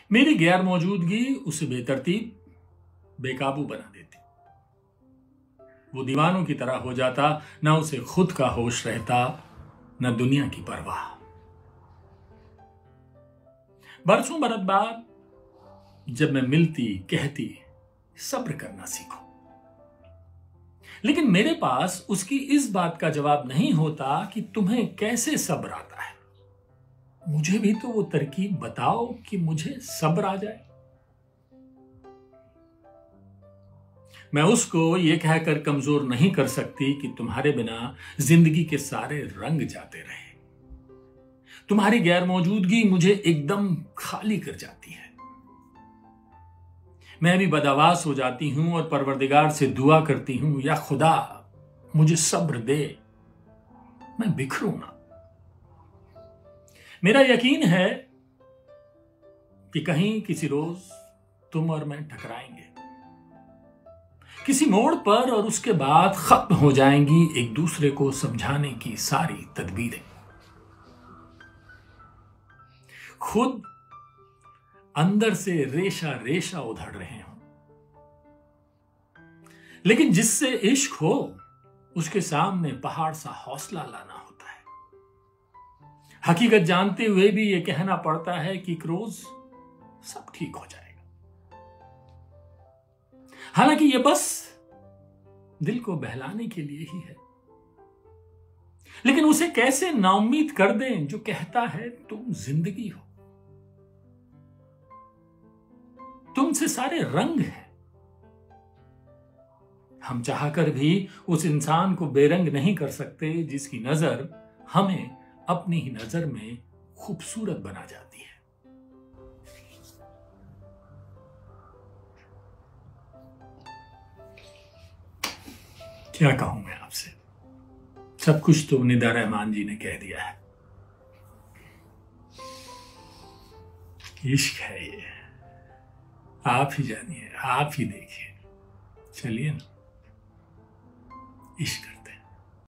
मेरी गैर मौजूदगी उसे बेतरतीब, बेकाबू बना देती। वो दीवानों की तरह हो जाता, ना उसे खुद का होश रहता, न दुनिया की परवाह। बरसों बरस बाद जब मैं मिलती, कहती सब्र करना सीखो, लेकिन मेरे पास उसकी इस बात का जवाब नहीं होता कि तुम्हें कैसे सब्र आता है। मुझे भी तो वो तरकीब बताओ कि मुझे सब्र आ जाए। मैं उसको ये कहकर कमजोर नहीं कर सकती कि तुम्हारे बिना जिंदगी के सारे रंग जाते रहे। तुम्हारी गैर मौजूदगी मुझे एकदम खाली कर जाती है। मैं भी बदहवास हो जाती हूं और परवरदिगार से दुआ करती हूं, या खुदा मुझे सब्र दे, मैं बिखरूं ना। मेरा यकीन है कि कहीं किसी रोज तुम और मैं टकराएंगे, किसी मोड़ पर, और उसके बाद खत्म हो जाएंगी एक दूसरे को समझाने की सारी तदबीरें। खुद अंदर से रेशा रेशा उधड़ रहे हो, लेकिन जिससे इश्क हो उसके सामने पहाड़ सा हौसला लाना होता है। हकीकत जानते हुए भी यह कहना पड़ता है कि एक रोज सब ठीक हो जाएगा। हालांकि यह बस दिल को बहलाने के लिए ही है, लेकिन उसे कैसे नाउम्मीद कर दें जो कहता है तुम जिंदगी हो, तुमसे सारे रंग हैं। हम चाहकर भी उस इंसान को बेरंग नहीं कर सकते जिसकी नजर हमें अपनी ही नजर में खूबसूरत बना जाती है। क्या कहूं मैं आपसे, सब कुछ तो निदा रहमान जी ने कह दिया है। इश्क है ये, आप ही जानिए, आप ही देखिए। चलिए ना, इश्क।